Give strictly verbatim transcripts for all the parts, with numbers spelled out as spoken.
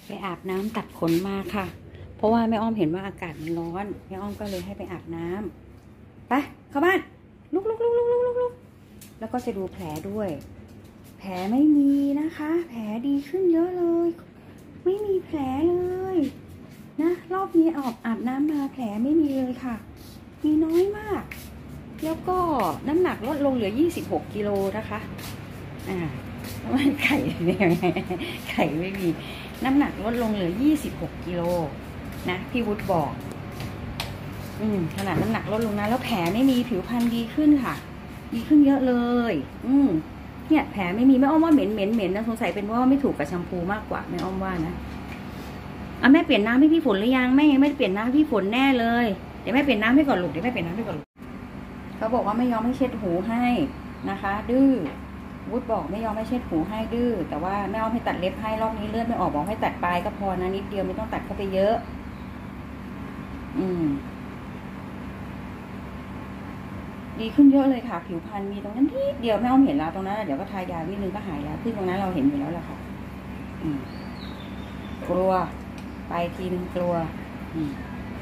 ไปอาบน้ำตัดขนมาค่ะเพราะว่าแม่อ้อมเห็นว่าอากาศมันร้อนแม่อ้อมก็เลยให้ไปอาบน้ำไปเข้าบ้านลุกลุกลุกลุกลุกลุกลุกแล้วก็จะดูแผลด้วยแผลไม่มีนะคะแผลดีขึ้นเยอะเลยไม่มีแผลเลยนะรอบนี้ออกอาบน้ำมาแผลไม่มีเลยค่ะมีน้อยมากแล้วก็น้ำหนักลดลงเหลือยี่สิบหกกิโลนะคะอ่ามันไข่เนี่ยไข่ไม่มีน้ำหนักลดลงเหลือยี่สิบหกกิโลนะพี่วุฒิบอกอืมขนาดน้ำหนักลดลงนะแล้วแผลไม่มีผิวพรรณดีขึ้นค่ะดีขึ้นเยอะเลยอืมเนี่ยแผลไม่มีแม่อ้อมว่าเหม็นเหม็นเหม็นนะสงสัยเป็นเพราะว่าไม่ถูกกับแชมพูมากกว่าแม่อ้อมว่านะอ่ะแม่เปลี่ยนน้ำให้พี่ฝนหรือยังแม่ยังไม่เปลี่ยนน้ำพี่ฝนแน่เลยเดี๋ยวแม่เปลี่ยนน้ำให้ก่อนลูกเดี๋ยวแม่เปลี่ยนน้ำให้ก่อนลูกเขาบอกว่าไม่ยอมให้เช็ดหูให้นะคะดื้อวุฒิบอกไม่ยอมให้เช็ดหูให้ดื้อแต่ว่าแม่อ้อมให้ตัดเล็บให้รอบนี้เลือดไม่ออกบอกให้ตัดปลายก็พอนะนิดเดียวไม่ต้องตัดเข้าไปเยอะอืมดีขึ้นเยอะเลยค่ะผิวพรรณมีตรงนั้นนิดเดียวแม่อ้อมเห็นแล้วตรงนั้นเดี๋ยวก็ทายาวินึงก็หายแล้วที่ตรงนั้นเราเห็นอยู่แล้วแหละค่ะอืมกลัวไปทีนึงกลัวอืม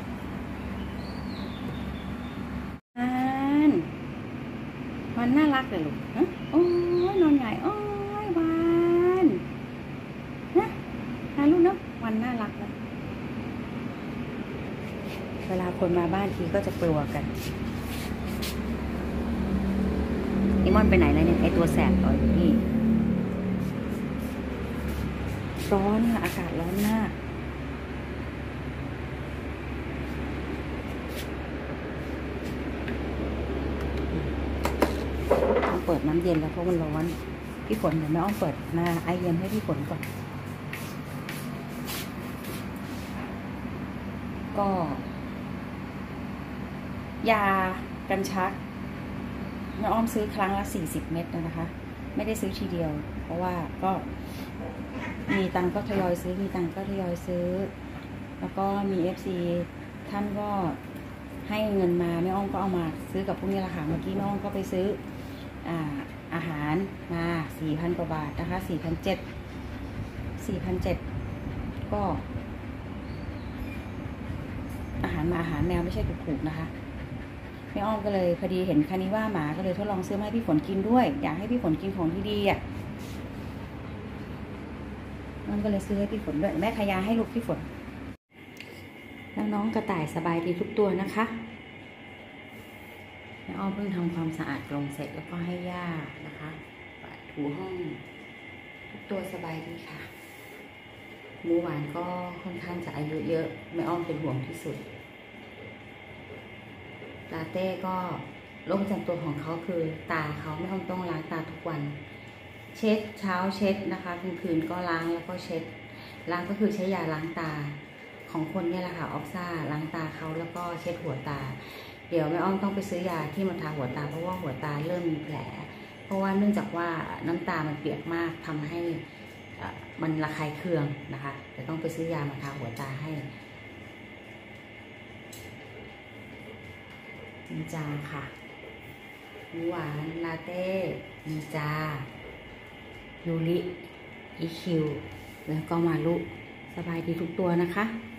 มันมันน่ารักเลยลูกฮะโอ้ยนอนใหญ่โอ้ยวานนะนะลูกเนาะวันน่ารักนะเวลาคนมาบ้านทีก็จะกลัวกันไอ้มอนไปไหนแล้วเนี่ยไอ้ตัวแสบต่อยนี่ร้อนค่ะอากาศร้อนมากต้องเปิดน้ำเย็นแล้วเพราะมันร้อนพี่ฝนเดี๋ยวแม่อ้อมเปิดมาไอเย็นให้พี่ฝนก่อนก็ยากันชักแม่อ้อมซื้อครั้งละสี่สิบเม็ดนะคะไม่ได้ซื้อทีเดียวเพราะว่าก็มีตังก็ทยอยซื้อมีตังก็ทยอยซื้อแล้วก็มีเอฟซีท่านก็ให้เงินมาแม่อ้อมก็เอามาซื้อกับพวกนี้ราคาเมื่อกี้แม่อ้อมก็ไปซื้ออ่าอาหารมาสี่พันกว่าบาทนะคะสี่พันเจ็ดสี่พันเจ็ดก็อาหารมาอาหารแมวไม่ใช่ถูกๆนะคะแม่อ้อมก็เลยพอดีเห็นคานิว่าหมาก็เลยทดลองซื้อมาให้พี่ฝนกินด้วยอยากให้พี่ฝนกินของที่ดีอ่ะมันก็เลยซื้อให้พี่ฝนด้วยแม่ขยาให้ลูกพี่ฝนแล้วน้องกระต่ายสบายดีทุกตัวนะคะแม่อ้อมเพิ่งทำความสะอาดกรงเสร็จแล้วก็ให้ย่านะคะถูห้องทุกตัวสบายดีค่ะหมูหวานก็ค่อนข้างจะอายุเยอะแม่อ้อมเป็นห่วงที่สุดลาเต้ก็โรคประจำตัวของเขาคือตาเขาไม่ต้องต้องล้างตาทุกวันเช็ดเช้าเช็ดนะคะกลางคืนก็ล้างแล้วก็เช็ดล้างก็คือใช้ยาล้างตาของคนเนี่ยแหละค่ะออกซ่าล้างตาเขาแล้วก็เช็ดหัวตาเดี๋ยวแม่อ้อมต้องไปซื้อยาที่มาทาหัวตาเพราะว่าหัวตาเริ่มมีแผลเพราะว่าเนื่องจากว่าน้ำตามันเปียกมากทำให้มันระคายเคืองนะคะเดี๋ยวต้องไปซื้อยามาทาหัวตาให้นินจาค่ะหมูหวานลาเต้นินจายูริอีคิวแล้วก็มาลุสบายดีทุกตัวนะคะ